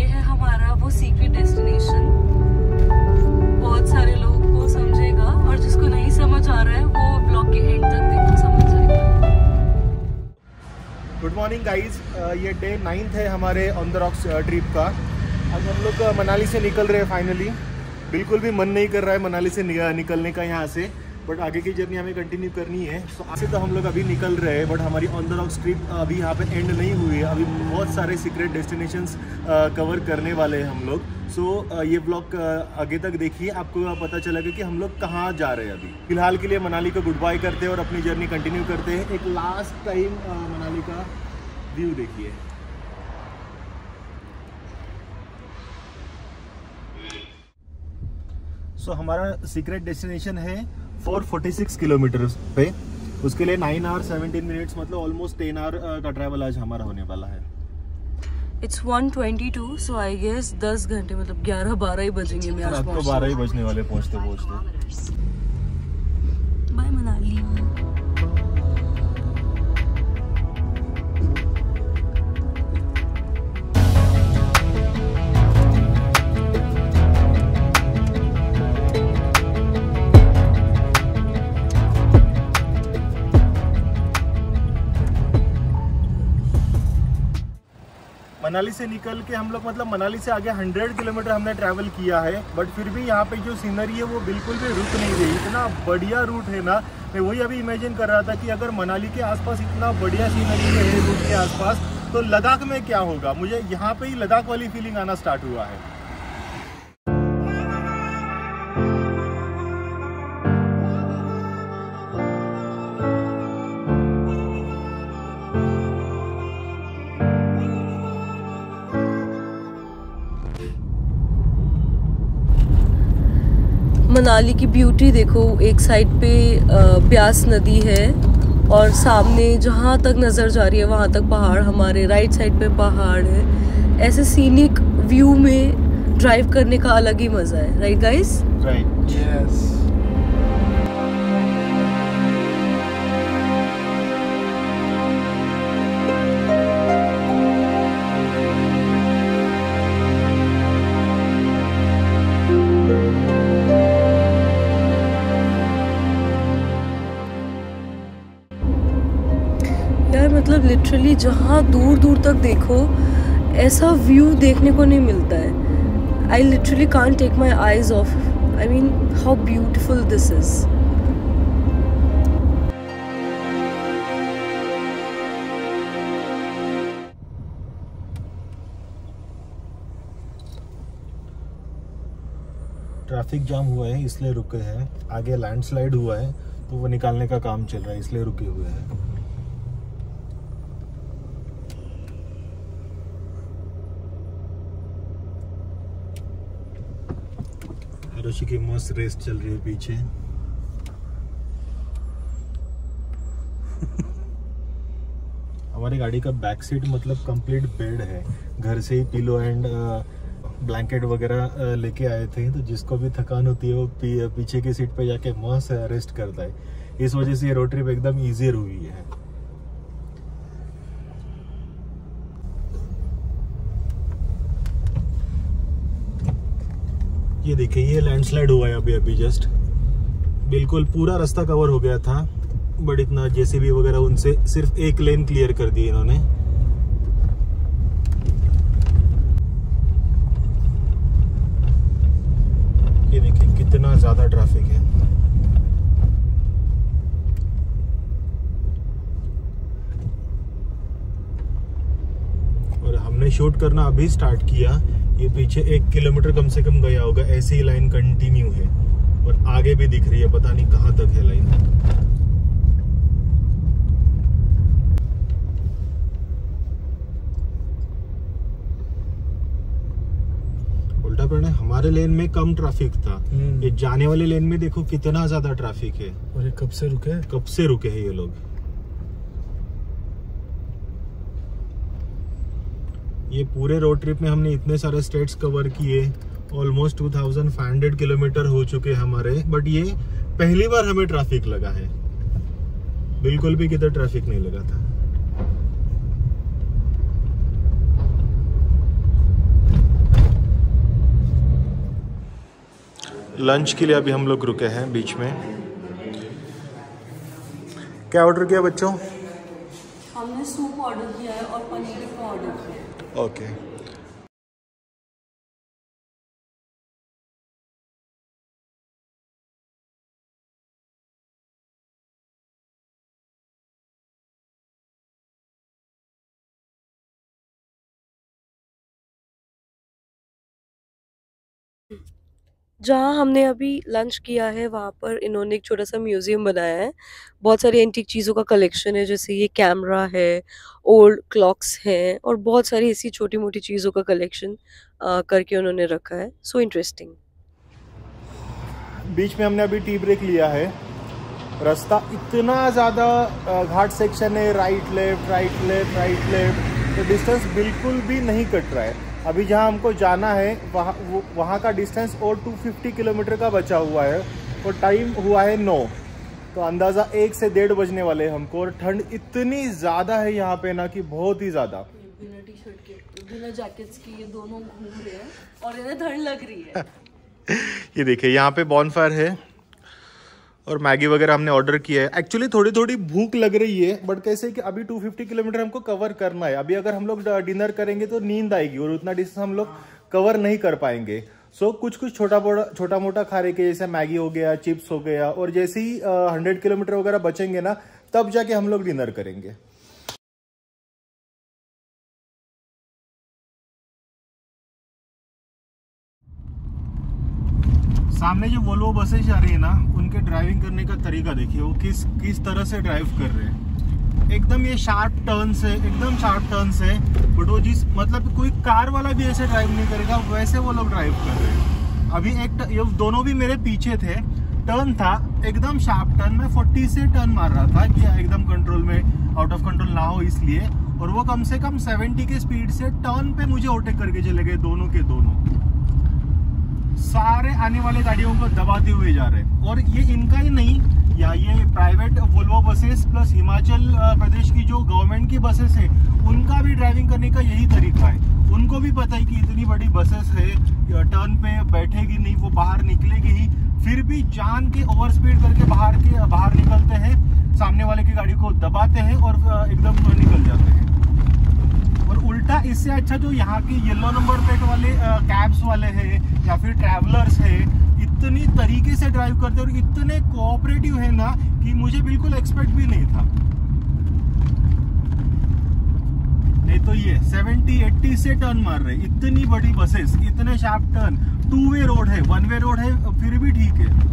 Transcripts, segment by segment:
ये है हमारा वो सीक्रेट डेस्टिनेशन। बहुत सारे लोगों को समझेगा और जिसको नहीं समझ आ रहा है वो ब्लॉग के एंड तक देखो, समझ जाएगा। गुड मॉर्निंग गाइज, ये डे 9 है हमारे ऑन द रॉक्स ट्रिप का। आज हम लोग मनाली से निकल रहे हैं फाइनली। बिल्कुल भी मन नहीं कर रहा है मनाली से निकलने का यहाँ से, बट आगे की जर्नी हमें कंटिन्यू करनी है। सो आज से तो हम लोग अभी निकल रहे हैं, बट हमारी ऑन द रॉक्स ट्रिप अभी यहाँ पे एंड नहीं हुई है। अभी बहुत सारे सीक्रेट डेस्टिनेशंस कवर करने वाले हैं हम लोग। सो ये ब्लॉग आगे तक देखिए, आपको पता चलेगा कि हम लोग कहाँ जा रहे हैं। अभी फिलहाल के लिए मनाली को गुड बाय करते हैं और अपनी जर्नी कंटिन्यू करते हैं। एक लास्ट टाइम मनाली का व्यू देखिए। सो हमारा सीक्रेट डेस्टिनेशन है 446 किलोमीटर पे। उसके लिए 9 आवर 17 मिनट्स, मतलब ऑलमोस्ट 10 आवर का ट्रैवल आज हमारा होने वाला है। It's 1:22, so I guess 10 घंटे, मतलब 11-12 ही बजेंगे। मैं आज रात को 12 ही बजने वाले पहुंचते। बाय मनाली। मनाली से निकल के हम लोग, मतलब मनाली से आगे 100 किलोमीटर हमने ट्रैवल किया है, बट फिर भी यहाँ पे जो सीनरी है वो बिल्कुल भी रुक नहीं रही। इतना बढ़िया रूट है ना, मैं वही अभी इमेजिन कर रहा था कि अगर मनाली के आसपास इतना बढ़िया सीनरी है रूट के आसपास, तो लद्दाख में क्या होगा। मुझे यहाँ पे ही लद्दाख वाली फीलिंग आना स्टार्ट हुआ है। मनाली की ब्यूटी देखो, एक साइड पे ब्यास नदी है और सामने जहाँ तक नज़र जा रही है वहाँ तक पहाड़, हमारे राइट साइड पे पहाड़ है। ऐसे सीनिक व्यू में ड्राइव करने का अलग ही मज़ा है, राइट गाइस? Right, yes. मतलब लिटरली जहाँ दूर दूर तक देखो ऐसा व्यू देखने को नहीं मिलता है। I literally can't take my eyes off, I mean how beautiful this is. Traffic jam हुआ है इसलिए रुके हैं। आगे लैंडस्लाइड हुआ है तो वो निकालने का काम चल रहा है, इसलिए रुके हुए हैं। ऋषि की मस्त रेस चल रही है पीछे। हमारी गाड़ी का बैक सीट मतलब कंप्लीट बेड है। घर से ही पिलो एंड ब्लैंकेट वगैरह लेके आए थे, तो जिसको भी थकान होती है वो पीछे की सीट पे जाके मस्त रेस्ट करता है। इस वजह से ये रोड ट्रिप एकदम इजी हुई है। ये देखिए, ये लैंडस्लाइड हुआ है अभी जस्ट। बिल्कुल पूरा रास्ता कवर हो गया था, बट इतना जेसीबी वगैरह उनसे सिर्फ एक लेन क्लियर कर दी इन्होंने। ये देखिए कितना ज्यादा ट्रैफिक है। और हमने शूट करना अभी स्टार्ट किया। ये पीछे 1 किलोमीटर कम से कम गया होगा, ऐसी ही लाइन कंटिन्यू है और आगे भी दिख रही है, पता नहीं कहां तक है लाइन। उल्टा पड़ने हमारे लेन में कम ट्रैफिक था, ये जाने वाले लेन में देखो कितना ज्यादा ट्रैफिक है। और ये कब से रुके हैं ये लोग। ये पूरे रोड ट्रिप में हमने इतने सारे स्टेट्स कवर किए, ऑलमोस्ट 2500 किलोमीटर हो चुके हमारे, बट ये पहली बार हमें ट्रैफिक लगा है। बिल्कुल भी किधर ट्रैफिक नहीं लगा था। लंच के लिए अभी हम लोग रुके हैं बीच में। क्या ऑर्डर किया बच्चों? हमने सूप ऑर्डर किया है और पनीर टिक्का ऑर्डर किया है। ओके। जहाँ हमने अभी लंच किया है वहाँ पर इन्होंने एक छोटा सा म्यूज़ियम बनाया है। बहुत सारी एंटीक चीज़ों का कलेक्शन है, जैसे ये कैमरा है, ओल्ड क्लॉक्स हैं और बहुत सारी ऐसी छोटी मोटी चीज़ों का कलेक्शन करके उन्होंने रखा है। So interesting. बीच में हमने अभी टी ब्रेक लिया है। रास्ता इतना ज़्यादा घाट सेक्शन है, right left right left right left, तो डिस्टेंस बिल्कुल भी नहीं कट रहा है। अभी जहाँ हमको जाना है वहाँ का डिस्टेंस और 250 किलोमीटर का बचा हुआ है और टाइम हुआ है 9, तो अंदाज़ा 1 से 1:30 बजने वाले हैं हमको। और ठंड इतनी ज़्यादा है यहाँ पे ना कि बहुत ही ज़्यादा। बिना टी शर्ट के, बिना जैकेट्स के ये दोनों घूम रहे हैं और इन्हें ठंड लग रही है। ये देखिए यहाँ पे बॉनफायर है और मैगी वगैरह हमने ऑर्डर किया है। एक्चुअली थोड़ी थोड़ी भूख लग रही है, बट कैसे कि अभी 250 किलोमीटर हमको कवर करना है। अभी अगर हम लोग डिनर करेंगे तो नींद आएगी और उतना डिस्टेंस हम लोग कवर नहीं कर पाएंगे। सो कुछ छोटा मोटा खा रहे के, जैसे मैगी हो गया, चिप्स हो गया, और जैसे ही 100 किलोमीटर वगैरह बचेंगे ना, तब जाके हम लोग डिनर करेंगे। सामने जो वोल्वो बसेस जा रही है ना, उनके ड्राइविंग करने का तरीका देखिए, वो किस तरह से ड्राइव कर रहे हैं। एकदम ये शार्प टर्न्स है, एकदम शार्प टर्न्स है, बट वो जिस मतलब कोई कार वाला भी ऐसे ड्राइव नहीं करेगा, वैसे वो लोग ड्राइव कर रहे हैं। अभी ये दोनों भी मेरे पीछे थे, टर्न था एकदम शार्प टर्न, मैं 40 से टर्न मार रहा था कि एकदम कंट्रोल में, आउट ऑफ कंट्रोल ना हो इसलिए, और वो कम से कम 70 के स्पीड से टर्न पे मुझे ओवरटेक करके चले गए, दोनों के दोनों। सारे आने वाले गाड़ियों को दबाते हुए जा रहे हैं। और ये इनका ही नहीं, या ये private Volvo buses plus Himachal Pradesh की जो गवर्नमेंट की बसेस है, उनका भी ड्राइविंग करने का यही तरीका है। उनको भी पता है कि इतनी बड़ी बसेस है, टर्न पे बैठेगी नहीं, वो बाहर निकलेगी ही, फिर भी जान के ओवर स्पीड करके बाहर निकलते हैं, सामने वाले की गाड़ी को दबाते हैं और एकदम निकल जाते हैं। और उल्टा इससे अच्छा जो यहाँ की येलो नंबर प्लेट वाले कैब्स वाले हैं या फिर ट्रैवलर्स है, इतनी तरीके से ड्राइव करते हैं और इतने कोऑपरेटिव है ना कि मुझे बिल्कुल एक्सपेक्ट भी नहीं था। नहीं तो ये 70-80 से टर्न मार रहे, इतनी बड़ी बसेस, इतने शार्प टर्न, 2 वे रोड है, 1 वे रोड है, फिर भी ठीक है।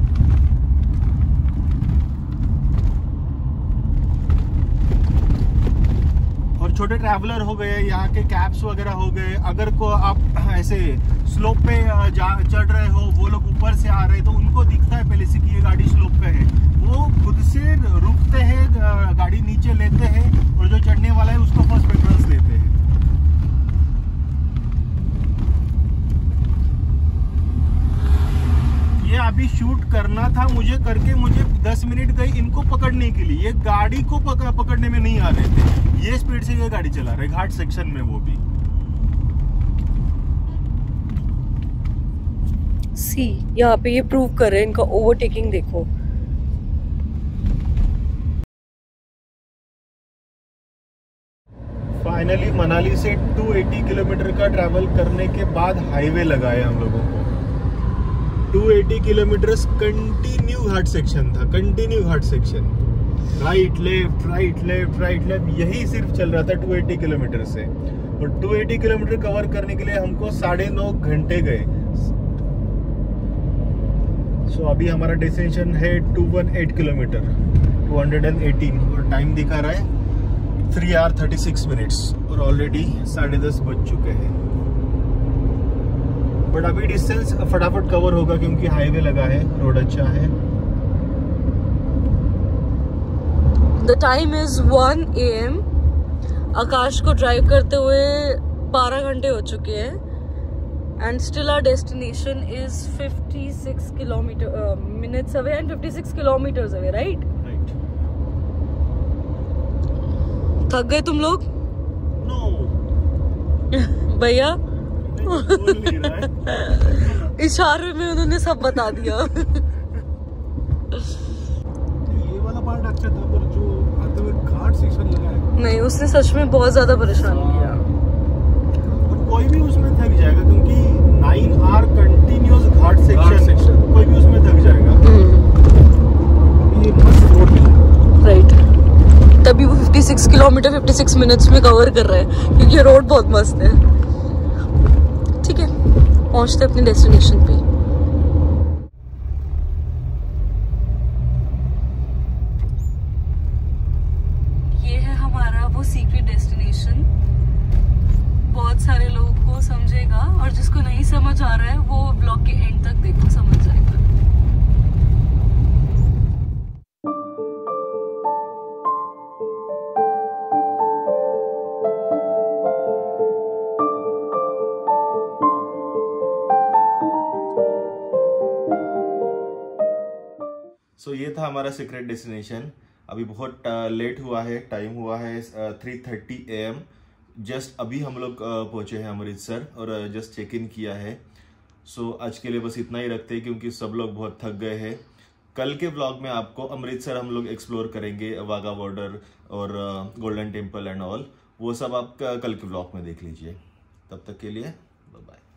और छोटे ट्रैवलर हो गए, यहाँ के कैब्स वगैरह हो गए, अगर को आप ऐसे स्लोप पे चढ़ रहे हो, वो लोग ऊपर से आ रहे हैं, तो उनको दिखता है पहले से कि ये गाड़ी स्लोप पे है, वो खुद से रुकते हैं, गाड़ी नीचे लेते हैं, और जो चढ़ने वाला है उसको फर्स्ट प्रेफरेंस देते हैं। ये अभी शूट करना था मुझे, करके मुझे 10 मिनट गई इनको पकड़ने के लिए। ये गाड़ी को पकड़ने में नहीं आ रहे थे, ये स्पीड से ये गाड़ी चला रहे घाट सेक्शन में, वो भी। सी यहाँ पे ये प्रूव कर रहे हैं, इनका ओवरटेकिंग देखो। फाइनली मनाली से 280 किलोमीटर का ट्रैवल करने के बाद हाईवे लगा है हम लोगों को। 280 किलोमीटर कंटिन्यू घाट सेक्शन था, continue ghat section, right left right left right left, यही सिर्फ चल रहा था 280 किलोमीटर से। और 280 किलोमीटर कवर करने के लिए हमको 9.5 घंटे गए। सो अभी हमारा डेस्टिनेशन है 218 किलोमीटर, 218, और टाइम दिखा रहा है 3 hours 36 minutes, और ऑलरेडी 10:30 बज चुके हैं। बट अभी डिस्टेंस फटाफट कवर होगा क्योंकि हाईवे लगा है, रोड अच्छा है। The time is 1 AM। Akash को ड्राइव करते हुए 12 घंटे हो चुके हैं and still our destination is 56 minutes away and 56 kilometers away, right? थक गए तुम लोग? No. भैया इशारे में उन्होंने सब बता दिया। ये वाला पार्ट अच्छा था, पर जो आते हुए घाट सेक्शन लगा है नहीं, उसने सच में बहुत ज्यादा परेशान किया। और कोई भी उसमें थक जाएगा, क्योंकि 9 आवर कंटिन्यूअस घाट सेक्शन कोई भी उसमें थक जाएगा। ये मस्त रोड है, राइट, तभी वो 56 किलोमीटर 56 मिनट्स में कवर कर रहे हैं, क्योंकि रोड बहुत मस्त है। ठीक है, पहुंचते अपने डेस्टिनेशन पे। ये है हमारा वो सीक्रेट डेस्टिनेशन। बहुत सारे लोगों को समझेगा, और जिसको नहीं समझ आ रहा है वो ब्लॉग के एंड तक देखो, समझ जाएगा। सो ये था हमारा सीक्रेट डेस्टिनेशन। अभी बहुत लेट हुआ है, टाइम हुआ है 3:30 AM। जस्ट अभी हम लोग पहुंचे हैं अमृतसर और जस्ट चेक इन किया है। सो आज के लिए बस इतना ही रखते हैं, क्योंकि सब लोग बहुत थक गए हैं। कल के व्लॉग में आपको अमृतसर हम लोग एक्सप्लोर करेंगे, वाघा बॉर्डर और गोल्डन टेम्पल एंड ऑल, वो सब आप कल के व्लॉग में देख लीजिए। तब तक के लिए बाय बाय।